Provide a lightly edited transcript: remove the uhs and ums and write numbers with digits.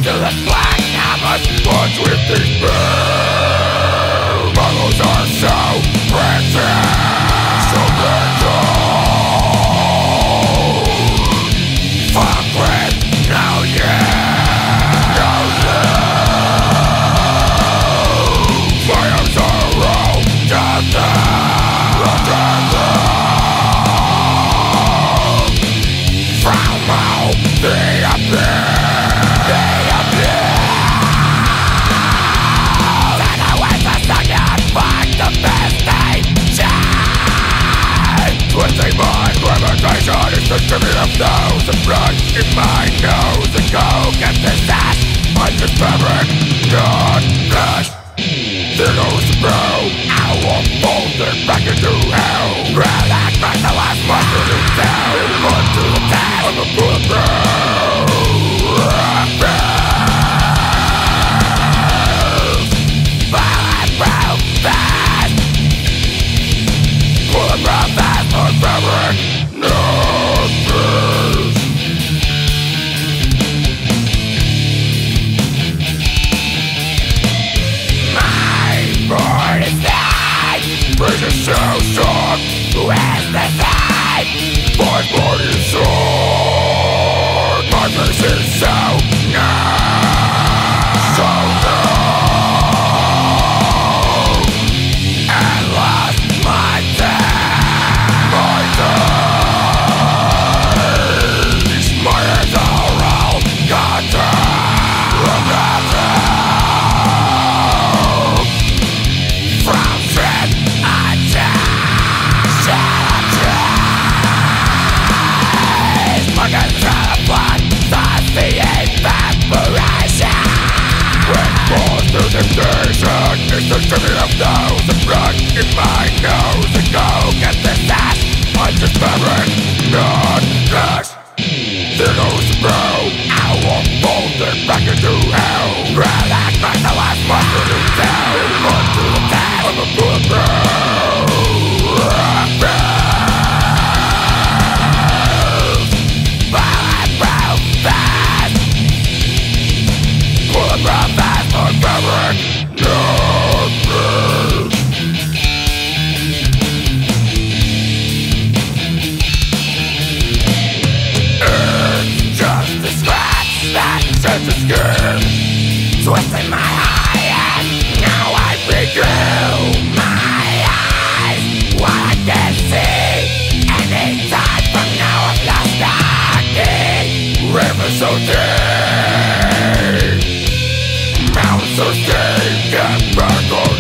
to the black hammers, punch with these bare models are so pretty, so little. Fuck with no you, no you. Fires are all down from out the abyss, and I went to second find the best station. Twisting my gravitation is the tribute of those and blood in my nose. And go get this ass, I'm just fabric, not flesh. There goes the bro, I won't fold it back into hell. Relax back the last monster to tell. Run to the test, I'm a bulletproof. Bulletproof vest. Bulletproof vest for fabric, not flesh. Prison so strong, who has the side? My body is sore, my face is so numb, so numb. And lost my days, my hands are all goddamn. From dread Fucking through the blood, thoughts the evaporation. When forced to temptation, it's the tribute of those and blood in my nose. And go get this ass, I'm just fabric, not flesh. There goes the bro, I won't fold it back into hell. Relax back the last monster to tell. Run to the test, I'm a bulletproof. Bulletproof vest for fabric, not flesh. It's just a scratch that sends the skin, twisting my eye, and now I begin. My eyes, what I can see, any time from now I've lost the key. River so deep, mountain so steep, get back on